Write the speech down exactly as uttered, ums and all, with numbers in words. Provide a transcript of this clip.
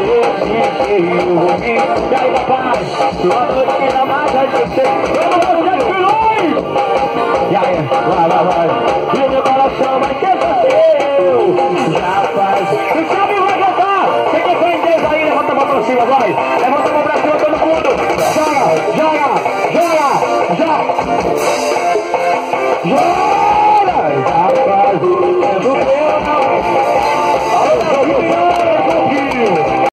E aí, papai? Sua noite na mata de você. Vamos, Luiz! E aí, vai, vai, vai. E o meu coração